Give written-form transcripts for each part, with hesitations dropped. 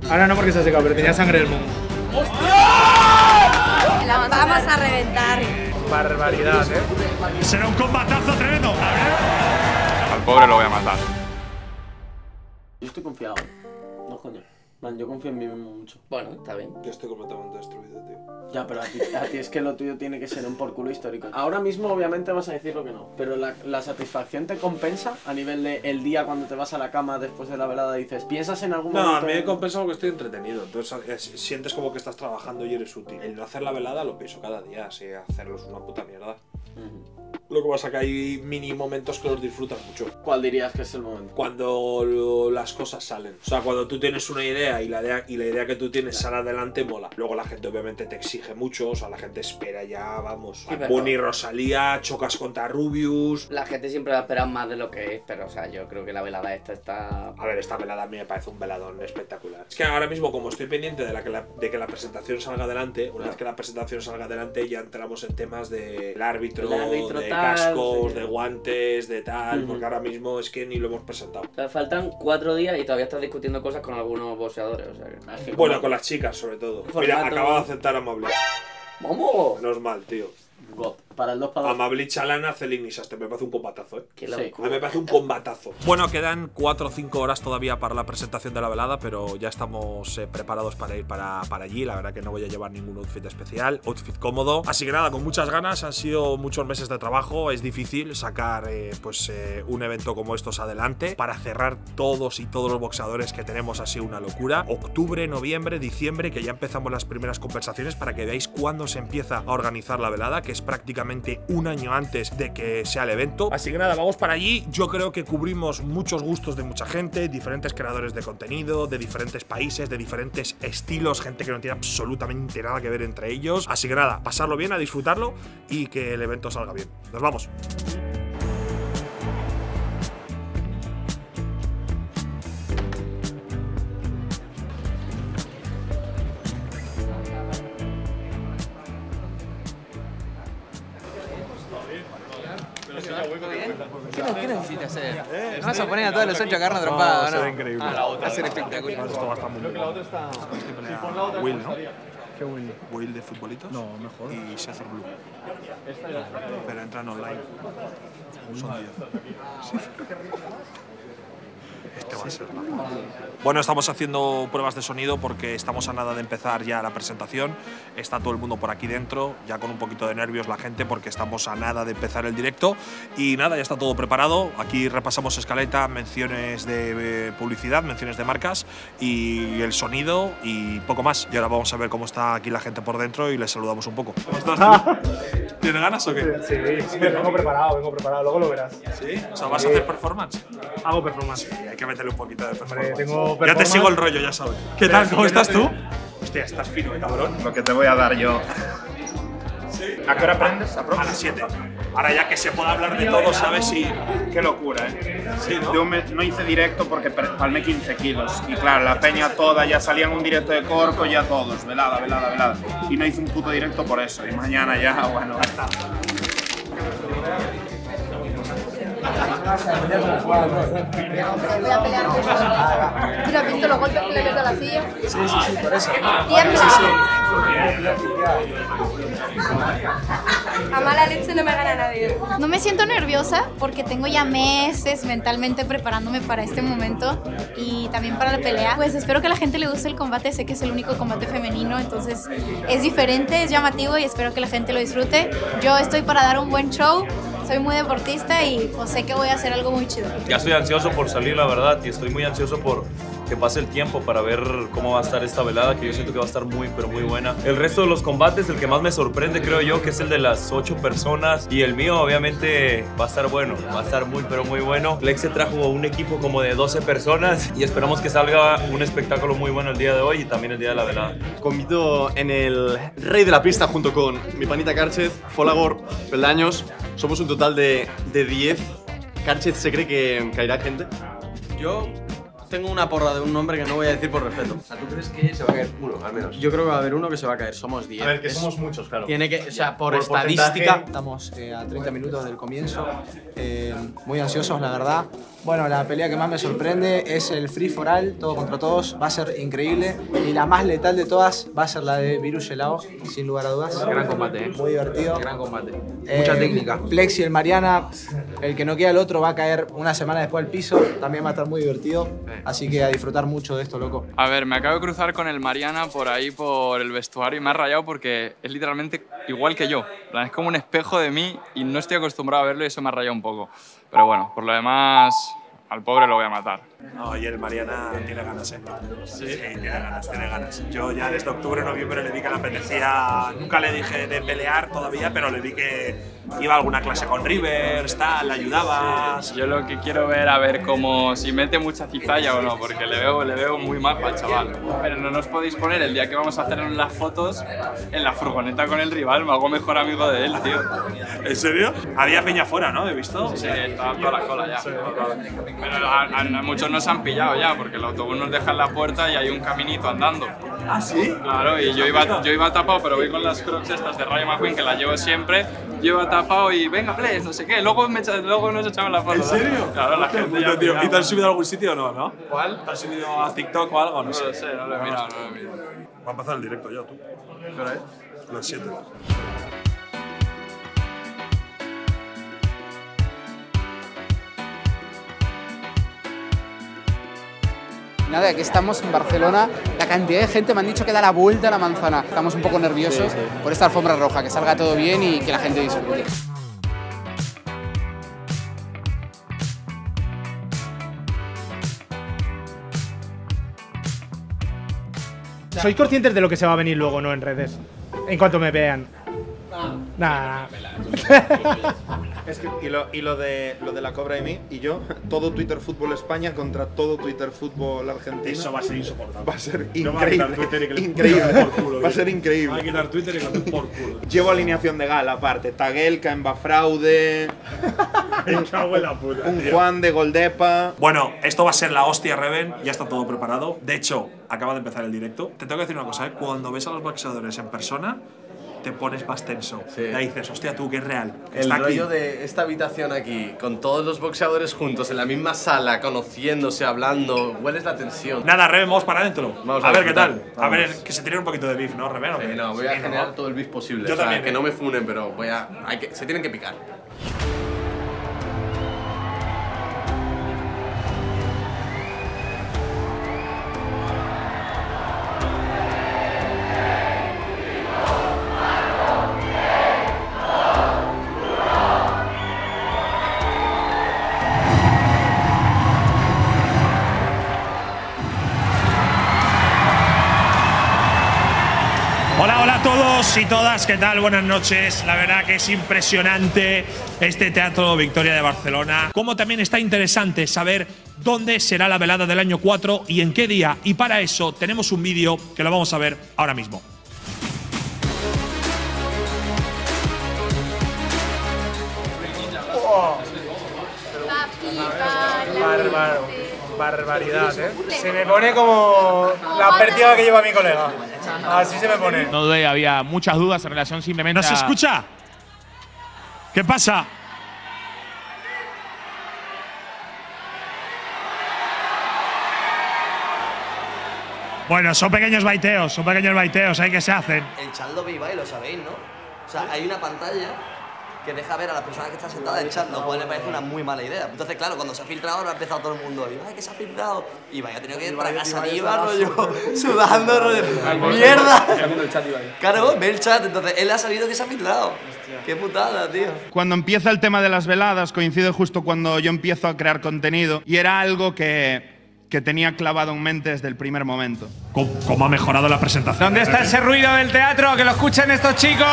Ahora no porque se ha secado, pero tenía sangre del mundo. La vamos a reventar. Barbaridad, Será un combatazo tremendo. Al pobre lo voy a matar. Yo estoy confiado. No, coño. Man, yo confío en mí mismo mucho. Bueno, está bien. Yo estoy completamente destruido, tío. Ya, pero a ti es que lo tuyo tiene que ser un por culo histórico. Ahora mismo obviamente vas a decir lo que no, pero la satisfacción te compensa a nivel de el día cuando te vas a la cama después de la velada dices, ¿piensas en algún momento? No, a mí me compensa porque estoy entretenido. Entonces sientes como que estás trabajando y eres útil. El no hacer la velada lo pienso cada día, así hacerlo es una puta mierda. Lo que pasa que hay mini momentos que los disfrutas mucho. ¿Cuál dirías que es el momento? Cuando las cosas salen. O sea, cuando tú tienes una idea y la idea que tú tienes sale adelante, mola. Luego la gente obviamente te exige mucho, o sea, la gente espera ya, vamos. Sí, Bunny, Rosalía, chocas contra Rubius. La gente siempre va a esperar más de lo que es, pero o sea, yo creo que la velada esta está... A ver, esta velada a mí me parece un veladón espectacular. Es que ahora mismo, como estoy pendiente de que la presentación salga adelante, una vez que la presentación salga adelante ya entramos en temas del árbitro, de tal, cascos, sí, de guantes, de tal, porque ahora mismo es que ni lo hemos presentado. O sea, faltan 4 días y todavía estás discutiendo cosas con algunos boxeadores, o sea que... Bueno, con las chicas sobre todo. Mira, acaba de aceptar a Mablich. ¡Vamos! Menos mal, tío. God. Para el 2 para 2. A Mablich, Alana, Celini Sastre. Me parece un combatazo, Qué Sí. locura. A mí me parece un combatazo. Bueno, quedan 4 o 5 horas todavía para la presentación de la velada, pero ya estamos preparados para ir para allí. La verdad que no voy a llevar ningún outfit especial, outfit cómodo. Así que nada, con muchas ganas, han sido muchos meses de trabajo. Es difícil sacar un evento como estos adelante. Para cerrar todos los boxeadores que tenemos, así una locura. Octubre, noviembre, diciembre, que ya empezamos las primeras conversaciones para que veáis cuándo se empieza a organizar la velada, que es prácticamente un año antes de que sea el evento. Así que nada, vamos para allí. Yo creo que cubrimos muchos gustos de mucha gente, diferentes creadores de contenido, de diferentes países, de diferentes estilos, gente que no tiene absolutamente nada que ver entre ellos. Así que nada, pasarlo bien, a disfrutarlo y que el evento salga bien. Nos vamos. ¿Qué necesitas hacer? ¿No vas a poner a todos los 8 a carne trompada, no? Va a ser increíble. Va a ser espectacular. Esto va a estar muy bien. Will, ¿no? Qué Will. Will de futbolitos. No, mejor. Y César Blue. Pero entran online. Son 10. Este va a ser la... Bueno, estamos haciendo pruebas de sonido porque estamos a nada de empezar ya la presentación. Está todo el mundo por aquí dentro, ya con un poquito de nervios la gente porque estamos a nada de empezar el directo. Y nada, ya está todo preparado. Aquí repasamos escaleta, menciones de publicidad, menciones de marcas y el sonido y poco más. Y ahora vamos a ver cómo está aquí la gente por dentro y les saludamos un poco. ¿Cómo estás tú? ¿Tienes ganas o qué? Sí, vengo preparado, luego lo verás. ¿Sí? O sea, ¿vas a hacer performance? Hago performance. Sí, hay que meterle un poquito de performance. Tengo Ya te performance. sigo el rollo, ya sabes. ¿Qué tal? ¿Cómo estás tú? Hostia, estás fino, cabrón. Lo que te voy a dar yo. ¿Sí? ¿A qué hora aprendes? A las 7. Ahora ya que se puede hablar de todo, ¿sabes? Sí. Qué locura, ¿eh? Sí, ¿no? Yo no hice directo porque palmé 15 kilos. Y claro, la peña toda ya salía en un directo de Corco, ya todos. Velada. Y no hice un puto directo por eso. Y mañana ya, bueno, ya está. Voy a pelear con eso. ¿Tú has visto los golpes que le meto a la silla? Sí, por eso. A mala leche no me gana nadie. No me siento nerviosa porque tengo ya meses mentalmente preparándome para este momento y también para la pelea. Pues espero que a la gente le guste el combate, sé que es el único combate femenino, entonces es diferente, es llamativo y espero que la gente lo disfrute. Yo estoy para dar un buen show, soy muy deportista y pues sé que voy a hacer algo muy chido. Ya estoy ansioso por salir, la verdad, y estoy muy ansioso por que pase el tiempo para ver cómo va a estar esta velada, que yo siento que va a estar muy, pero muy buena. El resto de los combates, el que más me sorprende, creo yo, que es el de las 8 personas, y el mío, obviamente, va a estar bueno, va a estar muy, pero muy bueno. Lex se trajo un equipo como de 12 personas, y esperamos que salga un espectáculo muy bueno el día de hoy y también el día de la velada. Compito en el rey de la pista junto con mi panita Cárchez, Folagor, Peldaños. Somos un total de 10. Cárchez se cree que caerá gente. Yo tengo una porra de un nombre que no voy a decir por respeto. O sea, ¿tú crees que se va a caer uno, al menos? Yo creo que va a haber uno que se va a caer, somos 10. A ver, que somos muchos, claro. Tiene que, o sea, por estadística. Estamos a 30 minutos del comienzo, muy ansiosos, la verdad. Bueno, la pelea que más me sorprende es el free for all, todo contra todos, va a ser increíble. Y la más letal de todas va a ser la de Virus Gelao, sin lugar a dudas. Gran combate, Muy divertido. Gran combate. Mucha técnica. Plex y el Mariana, el que no queda el otro va a caer una semana después al piso, también va a estar muy divertido. Así que a disfrutar mucho de esto, loco. A ver, me acabo de cruzar con el Mariana por ahí, por el vestuario, y me ha rayado porque es literalmente igual que yo. En plan, es como un espejo de mí y no estoy acostumbrado a verlo y eso me ha rayado un poco. Pero bueno, por lo demás, al pobre lo voy a matar. No, y el Mariana tiene ganas, ¿eh? Sí, tiene ganas, tiene ganas. Yo ya desde octubre, noviembre le vi que le apetecía. Nunca le dije de pelear todavía, pero le vi que iba a alguna clase con Rivers, tal, le ayudabas. Sí, yo lo que quiero ver, a ver cómo si mete mucha cizalla o no, porque le veo muy mal para el chaval. Pero no nos podéis poner el día que vamos a hacer las fotos en la furgoneta con el rival, me hago mejor amigo de él, tío. ¿En serio? Había peña fuera, ¿no? ¿He visto? Sí, estaba toda la cola ya. Pero a muchos nos han pillado ya, porque el autobús nos deja en la puerta y hay un caminito andando. ¿Ah, sí? Claro, y yo iba tapado, pero voy con las Crocs estas de Rayo McQueen, que las llevo siempre. Yo iba tapado y venga, Plex, no sé qué. Luego nos echamos la foto. ¿En serio? Claro, la gente ya... Tío, ¿y te has subido a algún sitio o no, no? ¿Cuál? ¿Te has subido a TikTok o algo? No lo sé, no lo he mirado, Va a empezar el directo ya, tú. ¿Qué hora es? Las 7. Nada, que estamos en Barcelona, la cantidad de gente me han dicho que da la vuelta a la manzana. Estamos un poco nerviosos por esta alfombra roja, que salga todo bien y que la gente disfrute. ¿Sois conscientes de lo que se va a venir luego, no, en redes? En cuanto me vean. Nah. Es que, y lo de la Cobra y mí y yo, todo Twitter Fútbol España contra todo Twitter Fútbol Argentina. Eso va a ser insoportable. Va a ser No va a quitar increíble. Twitter y que le Increíble. den por culo, Va a tío. ser increíble. Va a quitar Twitter y que le den por culo. Llevo alineación de gala aparte. Taguelka en Bafraude. Me cago en la puta, Un tío. Juan de Goldepa. Bueno, esto va a ser la hostia, Reven. Ya está todo preparado. De hecho, acaba de empezar el directo. Te tengo que decir una cosa, ¿eh? Cuando ves a los boxeadores en persona, te pones más tenso. Ya dices, hostia, tú, que es real. Que El está aquí. rollo de esta habitación aquí, con todos los boxeadores juntos en la misma sala, conociéndose, hablando, hueles la tensión. Nada, Reven, vamos para adentro. Vamos a ver qué disfrutar. tal. A Vamos. ver, que se tire un poquito de beef, ¿no, Reven? Sí, no, voy a generar todo el beef posible. Yo o sea, también, que no me funen, pero se tienen que picar. Hola, hola a todos y todas, ¿qué tal? Buenas noches. La verdad que es impresionante este Teatro Victoria de Barcelona. Como también está interesante saber dónde será la velada del año 4 y en qué día. Y para eso tenemos un vídeo que lo vamos a ver ahora mismo. Barbaridad, ¿eh? Se me pone como la pértiga que lleva mi colega. Así se me pone. No dudé, había muchas dudas en relación simplemente ¿Nos escucha? ¿Qué pasa? Bueno, son pequeños baiteos, hay que se hacen. El chat lo veis, lo sabéis, ¿no? O sea, hay una pantalla que deja ver a la persona que está sentada en el chat, lo cual me parece una muy mala idea. Entonces, claro, cuando se ha filtrado, lo ha empezado todo el mundo. Y, ¡ay, que se ha filtrado! Y vaya, ha tenido que ir para casa arriba, rollo, sudando, rollo. ¡Mierda! Claro, ve el chat, entonces él ha sabido que se ha filtrado. ¡Qué putada, tío! Cuando empieza el tema de las veladas, coincide justo cuando yo empiezo a crear contenido. Y era algo que tenía clavado en mente desde el primer momento. ¿Cómo ha mejorado la presentación? ¿Dónde está ese ruido del teatro? ¡Que lo escuchen estos chicos!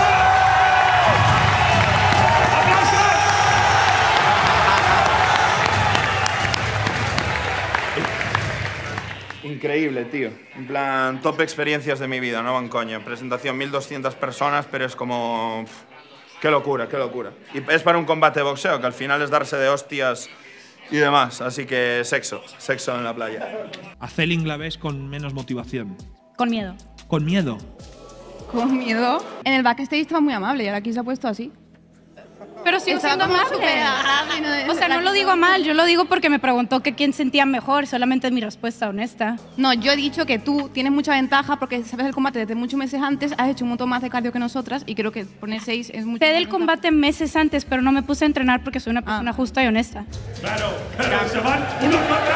Increíble, tío. En plan, top experiencias de mi vida, no van coña. Presentación 1200 personas, pero es como... Qué locura, qué locura. Y es para un combate de boxeo, que al final es darse de hostias y demás. Así que sexo en la playa. A Celling la ves con menos motivación. Con miedo. ¿Con miedo? ¿Con miedo? En el backstage estaba muy amable y ahora aquí se ha puesto así. Pero sigo Estaba siendo como amable. súper agradable, O sea, no lo digo mal, yo lo digo porque me preguntó que quién sentía mejor, solamente es mi respuesta honesta. No, yo he dicho que tú tienes mucha ventaja porque sabes el combate desde muchos meses antes, has hecho un montón más de cardio que nosotras y creo que poner 6 es mucho. Sé del combate meses antes, pero no me puse a entrenar porque soy una persona justa y honesta. Claro, se van uno contra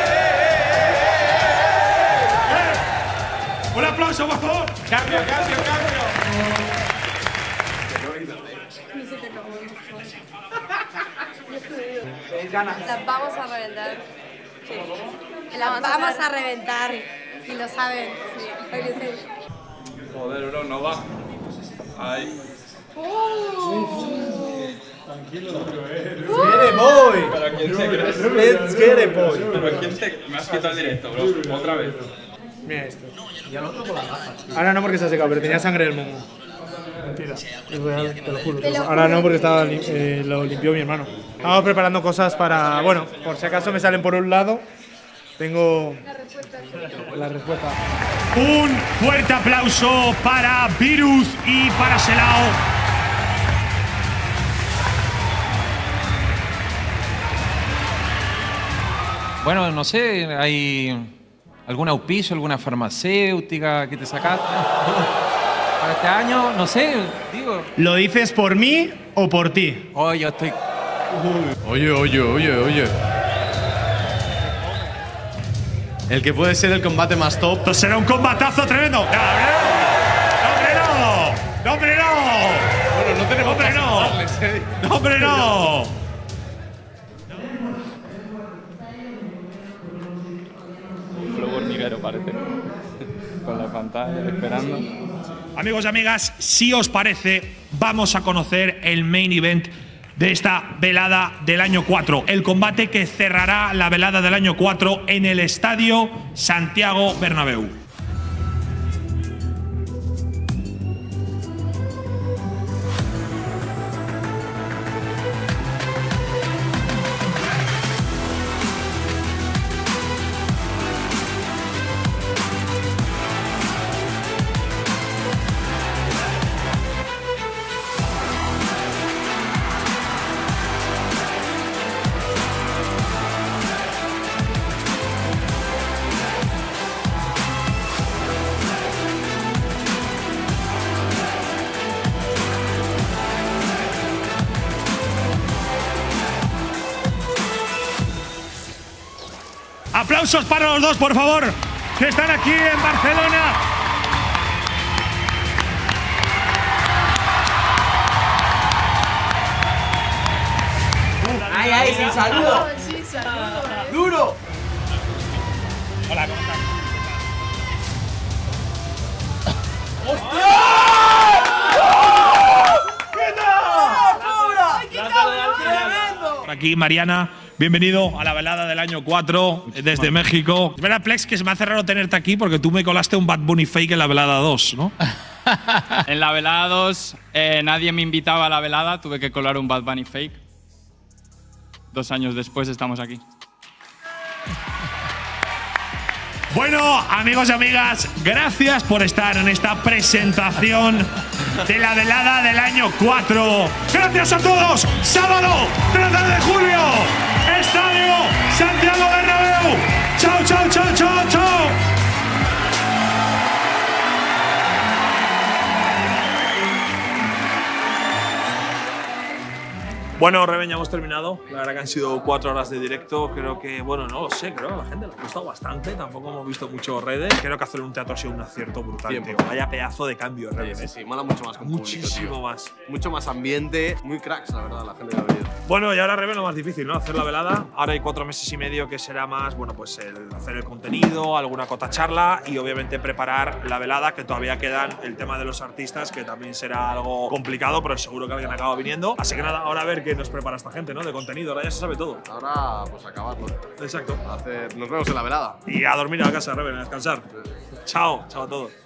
uno. Un aplauso, por favor. Cambio. Las vamos a reventar. Las vamos a reventar. Y lo saben. Joder, bro, no va. Ahí. Tranquilo. Get it, boy. ¿Pero quién te crees? Let's get it, boy. ¿Pero quién te...? Me has quitado el directo, bro. Otra vez. Mira esto. Y al otro con las gafas. Ahora no porque se ha secado, pero tenía sangre del momo. Mentira. Es real, te lo juro. Te lo Ahora no juro. porque lo limpió mi hermano. Estamos preparando cosas para... Bueno, por si acaso me salen por un lado, tengo la respuesta. Un fuerte aplauso para Virus y para Selao. Bueno, no sé, ¿hay algún auspicio, alguna farmacéutica que te sacaste para este año? No sé, digo. ¿Lo dices por mí o por ti? Oh, yo estoy... Oye. El que puede ser el combate más top. Esto será un combatazo tremendo. ¡No, hombre, no! Bueno, no tenemos ¡Hombre, no! ¡No, hombre, no! Flow hormiguero parece. Con la pantalla esperando. Amigos y amigas, si os parece, vamos a conocer el main event de esta velada del año 4. El combate que cerrará la velada del año 4 en el Estadio Santiago Bernabéu. Aplausos para los dos, por favor, que están aquí en Barcelona. ¡Ay, sin saludo! ¡Duro! Hola, ¿cómo estás? Por aquí, Mariana, bienvenido a la velada del año 4 desde México. Es verdad, Plex, que se me hace raro tenerte aquí porque tú me colaste un Bad Bunny fake en la velada 2, ¿no? En la velada 2 nadie me invitaba a la velada, tuve que colar un Bad Bunny fake. 2 años después estamos aquí. Bueno, amigos y amigas, gracias por estar en esta presentación de la velada del año 4. Gracias a todos. Sábado 13 de julio, Estadio Santiago Bernabéu. Chao, chao, chao, chao, chao. Bueno, Reven, ya hemos terminado. La verdad que han sido 4 horas de directo. Creo que, bueno, no lo sé, creo que a la gente le ha gustado bastante. Tampoco hemos visto mucho redes. Creo que hacer un teatro ha sido un acierto brutal, tío. Vaya pedazo de cambio, Reven. Sí, mola mucho más con Muchísimo público, tío. más. Mucho más ambiente, muy cracks, la verdad, la gente que ha venido. Bueno, y ahora, Reven, lo más difícil, ¿no? Hacer la velada. Ahora hay 4 meses y medio que será más, bueno, pues hacer el contenido, alguna cota charla y obviamente preparar la velada, que todavía quedan el tema de los artistas, que también será algo complicado, pero seguro que alguien acaba viniendo. Así que nada, ahora a ver qué nos prepara esta gente, ¿no? De contenido, ahora ya se sabe todo. Ahora, pues acabarlo. Exacto. Nos vemos en la velada. Y a dormir a la casa, Reven, a descansar. Chao, chao a todos.